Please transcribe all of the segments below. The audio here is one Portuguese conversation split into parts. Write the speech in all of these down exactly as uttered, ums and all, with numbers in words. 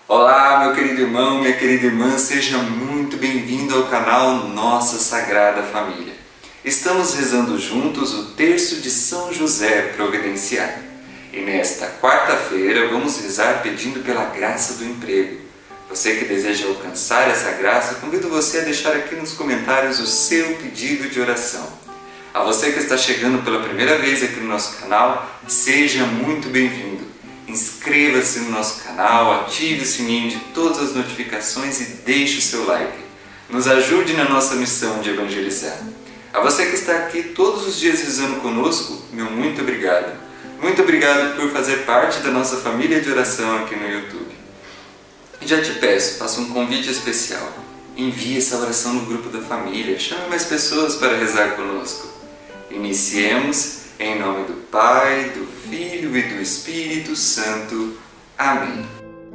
Olá, meu querido irmão, minha querida irmã, seja muito bem-vindo ao canal Nossa Sagrada Família. Estamos rezando juntos o terço de São José Providenciário. E nesta quarta-feira vamos rezar pedindo pela graça do emprego. Você que deseja alcançar essa graça, convido você a deixar aqui nos comentários o seu pedido de oração. A você que está chegando pela primeira vez aqui no nosso canal, seja muito bem-vindo. Inscreva-se no nosso canal, ative o sininho de todas as notificações e deixe o seu like. Nos ajude na nossa missão de evangelizar. A você que está aqui todos os dias rezando conosco, meu muito obrigado. Muito obrigado por fazer parte da nossa família de oração aqui no YouTube. E já te peço, faça um convite especial. Envie essa oração no grupo da família, chame mais pessoas para rezar conosco. Iniciemos em nome do Pai, do Filho e do Espírito Santo. Amém.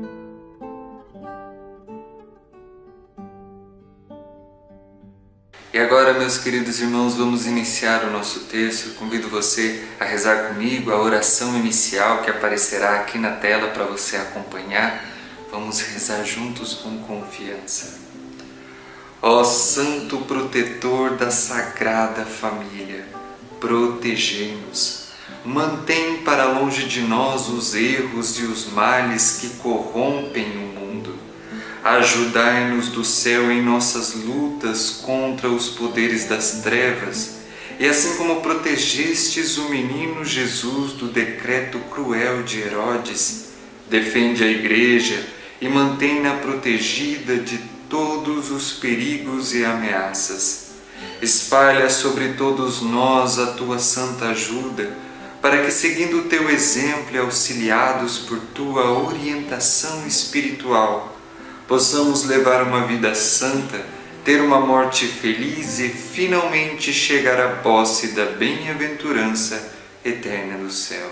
E agora, meus queridos irmãos, vamos iniciar o nosso texto. Convido você a rezar comigo a oração inicial que aparecerá aqui na tela para você acompanhar. Vamos rezar juntos com confiança. Ó Santo Protetor da Sagrada Família, protegei-nos. Mantém para longe de nós os erros e os males que corrompem o mundo. Ajudai-nos do céu em nossas lutas contra os poderes das trevas, e assim como protegestes o menino Jesus do decreto cruel de Herodes, defende a Igreja e mantém-na protegida de todos os perigos e ameaças. Espalha sobre todos nós a tua santa ajuda, para que, seguindo o teu exemplo e auxiliados por tua orientação espiritual, possamos levar uma vida santa, ter uma morte feliz e finalmente chegar à posse da bem-aventurança eterna do céu.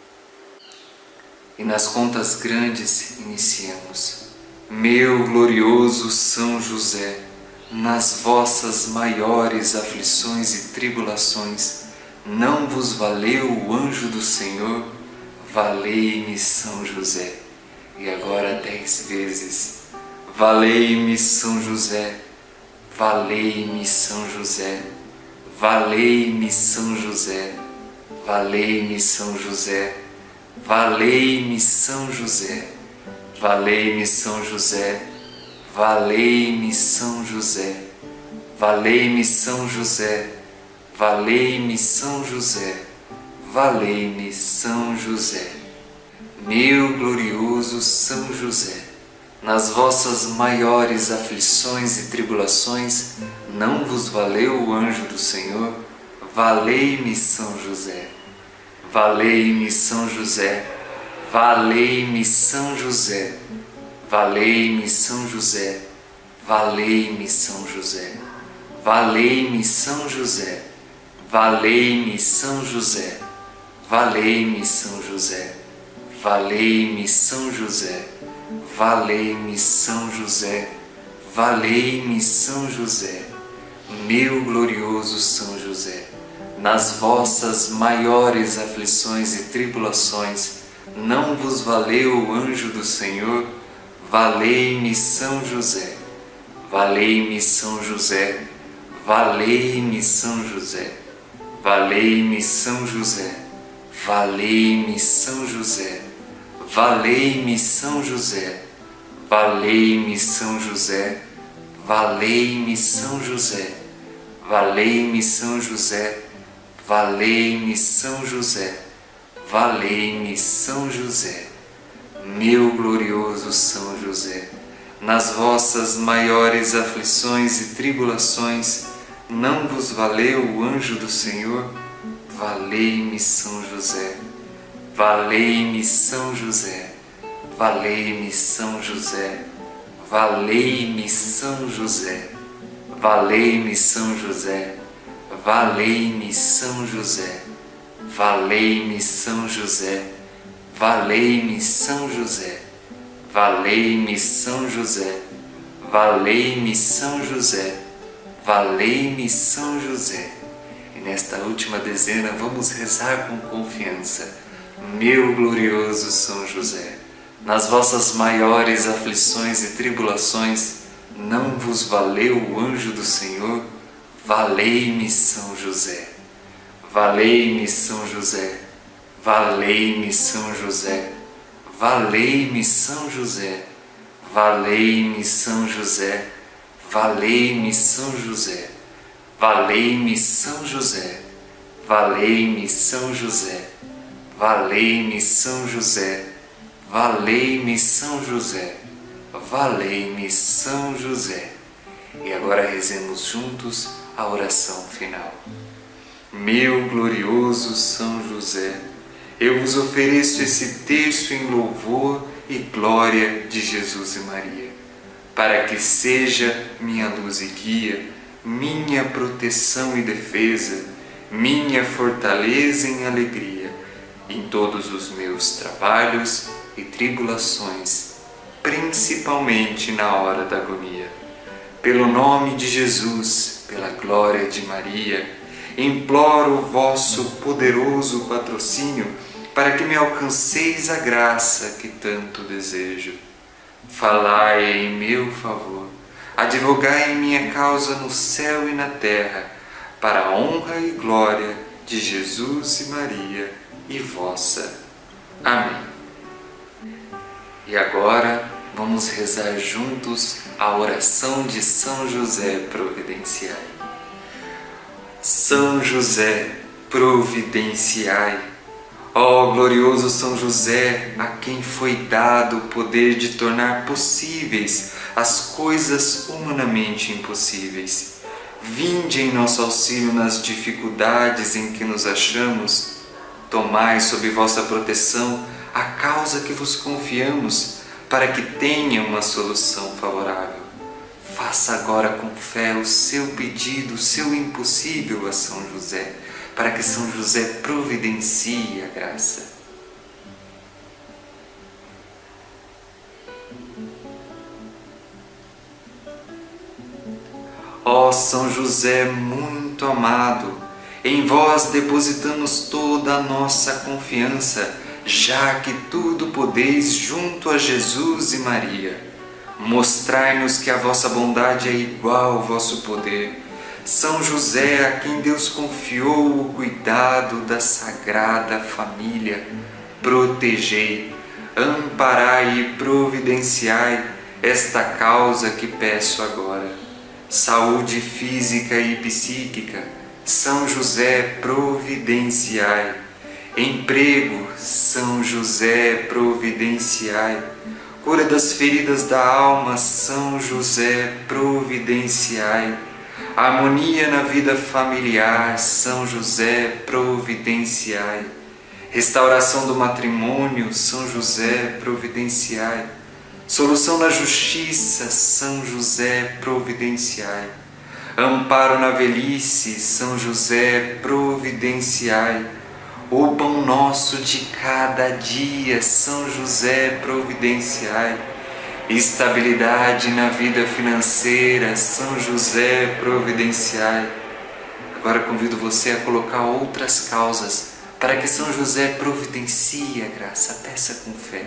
E nas contas grandes iniciemos. Meu glorioso São José, nas vossas maiores aflições e tribulações, não vos valeu o anjo do Senhor? Valei-me, São José. E agora dez vezes. Valei-me, São José. Valei-me, São José. Valei-me, São José. Valei-me, São José. Valei-me, São José. Valei-me, São José. Valei-me, São José. Valei-me, São José. Valei-me, São José. Valei-me, São José. Meu glorioso São José, nas vossas maiores aflições e tribulações, não vos valeu o anjo do Senhor? Valei-me, São José. Valei-me, São José. Valei-me, São José. Valei-me, São José. Valei-me, São José. Valei-me, São José. Valei-me, São José. Valei-me, São José. Valei-me, São José. Valei-me, São José. Valei-me, São José. Meu glorioso São José, nas vossas maiores aflições e tribulações, não vos valeu o anjo do Senhor? Valei-me, São José. Valei-me, São José. Valei-me, São José. Valei-me, São José. Valei-me, São José. Valei-me, São José. Valei-me, São José. Valei-me, São José. Valei-me, São José. Valei-me, São José. Valei-me, São José. Meu glorioso São José, nas vossas maiores aflições e tribulações, não vos valeu o anjo do Senhor? Valei-me, São José. Valei-me, São José. Valei-me, São José. Valei-me, São José. Valei-me, São José. Valei-me, São José. Valei-me, São José. Valei-me, São José. Valei-me, São José. Valei-me, São José. Valei-me, São José. E nesta última dezena vamos rezar com confiança. Meu glorioso São José, Nas vossas maiores aflições e tribulações, não vos valeu o anjo do Senhor? Valei-me, São José. Valei-me, São José. Valei-me, São José. Valei-me, São José. Valei-me, São José. Valei-me, São José. Valei-me, São José. Valei-me, São José. Valei-me, São José. Valei-me, São José. Valei-me, São José. E agora rezemos juntos a oração final. Meu glorioso São José, eu vos ofereço esse terço em louvor e glória de Jesus e Maria, para que seja minha luz e guia, minha proteção e defesa, minha fortaleza em alegria, em todos os meus trabalhos e tribulações, principalmente na hora da agonia. Pelo nome de Jesus, pela glória de Maria, imploro o vosso poderoso patrocínio para que me alcanceis a graça que tanto desejo. Falai em meu favor, advogai em minha causa no céu e na terra, para a honra e glória de Jesus e Maria e vossa. Amém. E agora vamos rezar juntos a oração de São José Providenciai. São José, providenciai. Ó glorioso São José, a quem foi dado o poder de tornar possíveis as coisas humanamente impossíveis, vinde em nosso auxílio nas dificuldades em que nos achamos. Tomai sob vossa proteção a causa que vos confiamos, para que tenha uma solução favorável. Faça agora com fé o seu pedido, o seu impossível a São José, para que São José providencie a graça. Ó São José muito amado, em vós depositamos toda a nossa confiança, já que tudo podeis junto a Jesus e Maria. Mostrai-nos que a vossa bondade é igual ao vosso poder. São José, a quem Deus confiou o cuidado da Sagrada Família, protegei, amparai e providenciai esta causa que peço agora. Saúde física e psíquica, São José, providenciai. Emprego, São José, providenciai. Cura das feridas da alma, São José, providenciai. Harmonia na vida familiar, São José, providenciai. Restauração do matrimônio, São José, providenciai. Solução na justiça, São José, providenciai. Amparo na velhice, São José, providenciai. O pão nosso de cada dia, São José, providenciai. Estabilidade na vida financeira, São José, providenciai. Agora convido você a colocar outras causas para que São José providencie a graça. Peça com fé.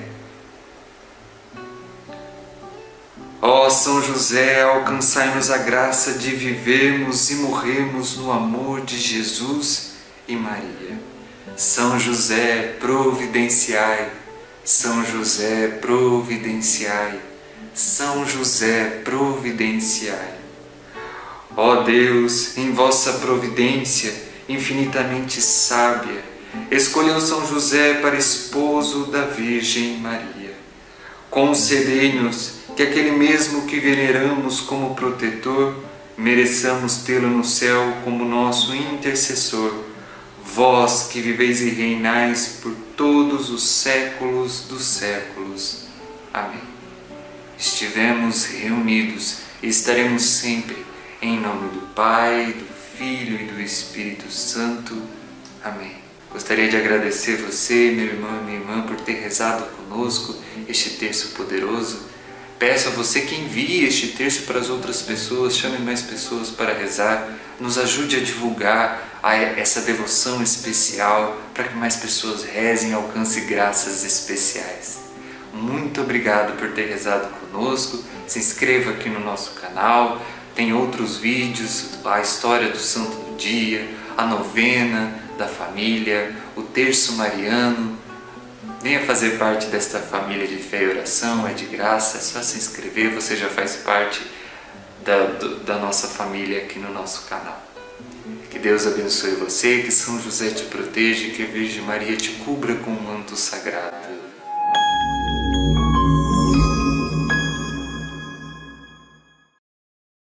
Ó São José, alcançai-nos a graça de vivermos e morrermos no amor de Jesus e Maria. São José, providenciai. São José, providenciai. São José, providenciai. Ó Deus, em vossa providência infinitamente sábia, escolheu São José para esposo da Virgem Maria. Concedei-nos que aquele mesmo que veneramos como protetor, mereçamos tê-lo no céu como nosso intercessor. Vós que viveis e reinais por todos os séculos dos séculos. Amém. Estivemos reunidos e estaremos sempre em nome do Pai, do Filho e do Espírito Santo. Amém. Gostaria de agradecer você, meu irmão e minha irmã, por ter rezado conosco este terço poderoso. Peço a você que envie este terço para as outras pessoas, chame mais pessoas para rezar, nos ajude a divulgar essa devoção especial para que mais pessoas rezem e alcancem graças especiais. Muito obrigado por ter rezado conosco. Se inscreva aqui no nosso canal. Tem outros vídeos, a história do Santo do Dia, a novena da família, o terço mariano. Venha fazer parte desta família de fé e oração, é de graça, é só se inscrever, você já faz parte da, do, da nossa família aqui no nosso canal. Que Deus abençoe você, que São José te proteja, que a Virgem Maria te cubra com um manto sagrado.